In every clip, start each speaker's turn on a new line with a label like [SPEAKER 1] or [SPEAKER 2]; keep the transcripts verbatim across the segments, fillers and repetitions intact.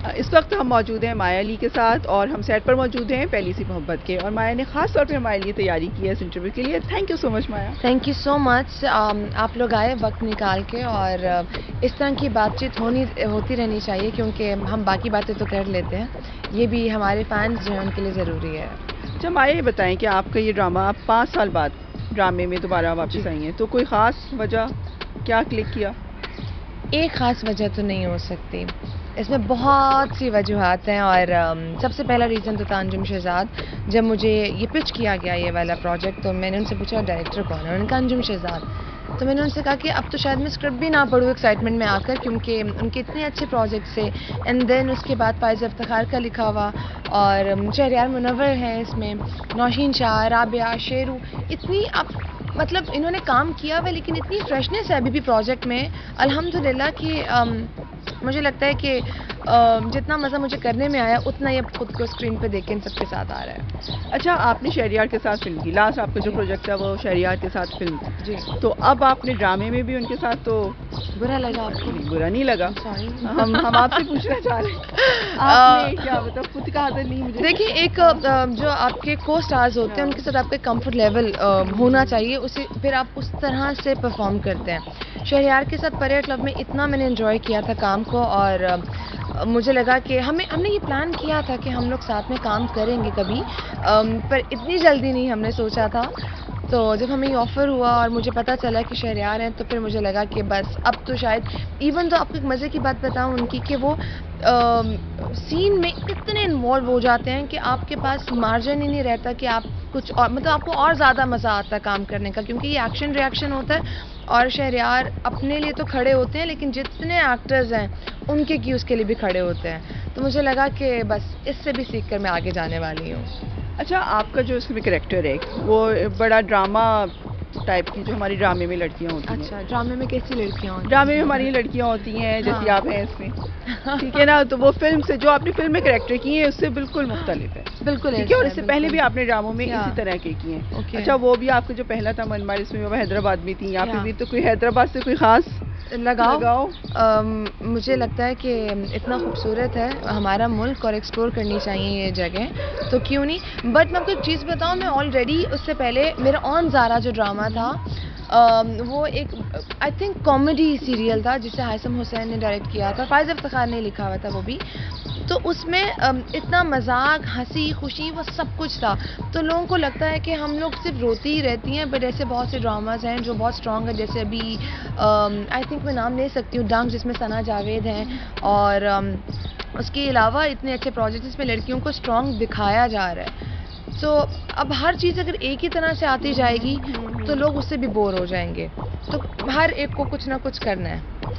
[SPEAKER 1] इस वक्त हम मौजूद हैं माया अली के साथ और हम सेट पर मौजूद हैं पहली सी मोहब्बत के, और माया ने खास तौर पे हमारे लिए तैयारी की है इस इंटरव्यू के लिए। Thank you so much Maya.
[SPEAKER 2] Thank you so much. आप लोग आए वक्त निकाल के, और uh, इस तरह की बातचीत होनी होती रहनी चाहिए, क्योंकि हम बाकी बातें तो कर लेते हैं, ये भी हमारे फैंस जो हैं उनके लिए ज़रूरी है।
[SPEAKER 1] अच्छा माया, ये बताएं कि आपका ये ड्रामा आप पाँच साल बाद ड्रामे में दोबारा वापस आई हैं, तो कोई ख़ास वजह क्या क्लिक किया?
[SPEAKER 2] एक ख़ास वजह तो नहीं हो सकती, इसमें बहुत सी वजूहात हैं। और um, सबसे पहला रीज़न तो था अंजुम शहजाद। जब मुझे ये पिच किया गया ये वाला प्रोजेक्ट, तो मैंने उनसे पूछा डायरेक्टर कौन है, उन्होंने कहा अंजुम शहजाद। तो मैंने उनसे कहा कि अब तो शायद मैं स्क्रिप्ट भी ना पढूं एक्साइटमेंट में आकर, क्योंकि उनके इतने अच्छे प्रोजेक्ट से। एंड देन उसके बाद फायज़ इफ्तिखार का लिखा हुआ, और शहरयार मुनव्वर हैं इसमें, नौशीन शाह, राबिया, शेरू, इतनी अब मतलब इन्होंने काम किया हुआ, लेकिन इतनी फ्रेशनेस है अभी भी प्रोजेक्ट में अल्हम्दुलिल्लाह कि um, मुझे लगता है कि uh, जितना मज़ा मुझे करने में आया उतना ही अब खुद को स्क्रीन पे देख के इन सबके साथ आ रहा है।
[SPEAKER 1] अच्छा, आपने शहरयार के साथ फिल्म की, लास्ट आपका जो प्रोजेक्ट था वो शहरयार के साथ फिल्म थी
[SPEAKER 2] जी।
[SPEAKER 1] तो अब आपने ड्रामे में भी उनके साथ, तो
[SPEAKER 2] बुरा लगा आपको?
[SPEAKER 1] नहीं, बुरा नहीं लगा।
[SPEAKER 2] सॉरी,
[SPEAKER 1] हम हम आपसे पूछना चाह रहे हैं आपने क्या मतलब खुद का आदत नहीं मुझे।
[SPEAKER 2] देखिए, एक जो आपके को स्टार्स होते हैं उनके साथ आपका कंफर्ट लेवल होना चाहिए, उसे फिर आप उस तरह से परफॉर्म करते हैं। शहरयार के साथ परे क्लब में इतना मैंने एंजॉय किया था काम को, और मुझे लगा कि हमें हमने ये प्लान किया था कि हम लोग साथ में काम करेंगे कभी, पर इतनी जल्दी नहीं हमने सोचा था। तो जब हमें ये ऑफ़र हुआ और मुझे पता चला कि शहरयार हैं, तो फिर मुझे लगा कि बस अब तो शायद, इवन तो आपको एक मज़े की बात बताऊं उनकी, कि वो आ, सीन में इतने इन्वॉल्व हो जाते हैं कि आपके पास मार्जिन ही नहीं रहता कि आप कुछ और, मतलब आपको और ज़्यादा मज़ा आता है काम करने का, क्योंकि ये एक्शन रिएक्शन होता है। और शहरयार अपने लिए तो खड़े होते हैं, लेकिन जितने एक्टर्स हैं उनके क्यूज़ के लिए भी खड़े होते हैं। तो मुझे लगा कि बस इससे भी सीख कर मैं आगे जाने वाली हूँ।
[SPEAKER 1] अच्छा, आपका जो इसमें कैरेक्टर है वो बड़ा ड्रामा टाइप की, जो हमारी ड्रामे में लड़कियां होती हैं।
[SPEAKER 2] अच्छा, ड्रामे में कैसी लड़कियां होती हैं?
[SPEAKER 1] ड्रामे में हमारी लड़कियां होती हैं जैसी
[SPEAKER 2] हाँ।
[SPEAKER 1] आप हैं इसमें, ठीक है ना? तो वो फिल्म से, जो आपने फिल्म में कैरेक्टर किए हैं उससे बिल्कुल मुख्तलिफ है।
[SPEAKER 2] बिल्कुल,
[SPEAKER 1] ठीक है, और इससे पहले भी आपने ड्रामों में
[SPEAKER 2] या।
[SPEAKER 1] इसी तरह के किए हैं।
[SPEAKER 2] ओके।
[SPEAKER 1] अच्छा, वो भी आपका जो पहला था मनमार, इसमें वो हैदराबाद में थी, यहाँ पे
[SPEAKER 2] या।
[SPEAKER 1] भी, तो कोई हैदराबाद से कोई खास
[SPEAKER 2] लगाओ,
[SPEAKER 1] लगाओ?
[SPEAKER 2] अम, मुझे लगता है कि इतना खूबसूरत है हमारा मुल्क और एक्सप्लोर करनी चाहिए ये जगह, तो क्यों नहीं। बट मैं आपको एक चीज़ बताऊँ, मैं ऑलरेडी उससे पहले मेरा ऑन ज़ारा जो ड्रामा था, Um, वो एक आई थिंक कॉमेडी सीरियल था जिसे हाइसम हुसैन ने डायरेक्ट किया था, फायज़ इफ्तिखार ने लिखा हुआ था वो भी। तो उसमें um, इतना मजाक, हंसी खुशी, वो सब कुछ था। तो लोगों को लगता है कि हम लोग सिर्फ रोती ही रहती हैं, बट ऐसे बहुत से ड्रामाज हैं जो बहुत स्ट्रॉन्ग है, जैसे अभी आई um, थिंक मैं नाम ले सकती हूँ, डांस, जिसमें सना जावेद हैं, और um, उसके अलावा इतने अच्छे प्रोजेक्ट जिसमें लड़कियों को स्ट्रॉन्ग दिखाया जा रहा है। तो अब हर चीज़ अगर एक ही तरह से आती जाएगी तो लोग उससे भी बोर हो जाएंगे, तो हर एक को कुछ ना कुछ करना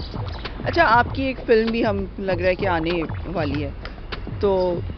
[SPEAKER 2] है।
[SPEAKER 1] अच्छा, आपकी एक फिल्म भी हम लग रहा है कि आने वाली है, तो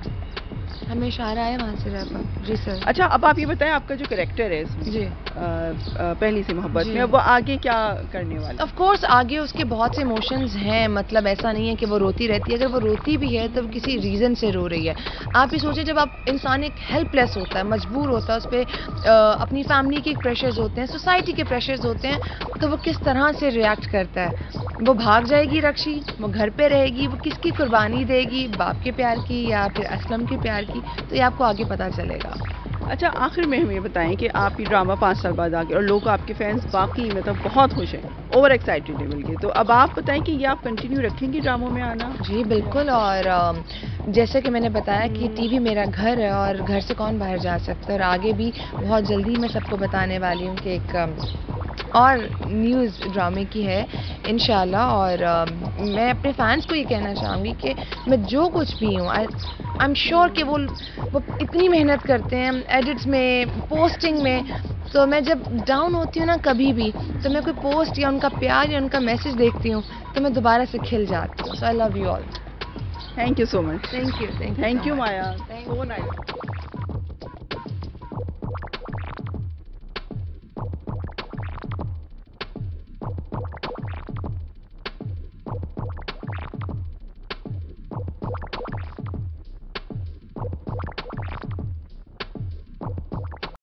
[SPEAKER 2] हमें इशारा है वहाँ से रहा। जी सर।
[SPEAKER 1] अच्छा, अब आप ये बताएं, आपका जो कैरेक्टर है इसमें,
[SPEAKER 2] जी,
[SPEAKER 1] आ, आ, पहली सी मोहब्बत में, अब वो आगे क्या करने वाला?
[SPEAKER 2] ऑफ कोर्स आगे उसके बहुत से इमोशंस हैं, मतलब ऐसा नहीं है कि वो रोती रहती है। अगर वो रोती भी है तो किसी रीज़न से रो रही है। आप ही सोचिए, जब आप इंसान एक हेल्पलेस होता है, मजबूर होता है, उस पर अपनी फैमिली के प्रेशर्स होते हैं, सोसाइटी के प्रेशर्स होते हैं, तो वो किस तरह से रिएक्ट करता है। वो भाग जाएगी रक्षी, वो घर पे रहेगी, वो किसकी कुर्बानी देगी, बाप के प्यार की या फिर असलम के प्यार की, तो ये आपको आगे पता चलेगा।
[SPEAKER 1] अच्छा, आखिर में हमें बताएं कि आप ये ड्रामा पाँच साल बाद आ गए और लोग, आपके फैंस बाकी मतलब बहुत खुश हैं, ओवर एक्साइटेड लेवल के, तो अब आप बताएं कि ये आप कंटिन्यू रखेंगी ड्रामों में आना?
[SPEAKER 2] जी बिल्कुल, और जैसे कि मैंने बताया कि टीवी मेरा घर है और घर से कौन बाहर जा सकता है, और आगे भी बहुत जल्दी मैं सबको बताने वाली हूँ कि एक और न्यूज़ ड्रामे की है इंशाल्लाह। और uh, मैं अपने फैंस को ये कहना चाहूँगी कि मैं जो कुछ भी हूँ, आई आई एम श्योर कि वो वो इतनी मेहनत करते हैं एडिट्स में, पोस्टिंग में, तो मैं जब डाउन होती हूँ ना कभी भी, तो मैं कोई पोस्ट या उनका प्यार या उनका मैसेज देखती हूँ तो मैं दोबारा से खिल जाती हूँ। So I love you all.
[SPEAKER 1] Thank you so much.
[SPEAKER 2] Thank you.
[SPEAKER 1] Thank you Maya, so nice.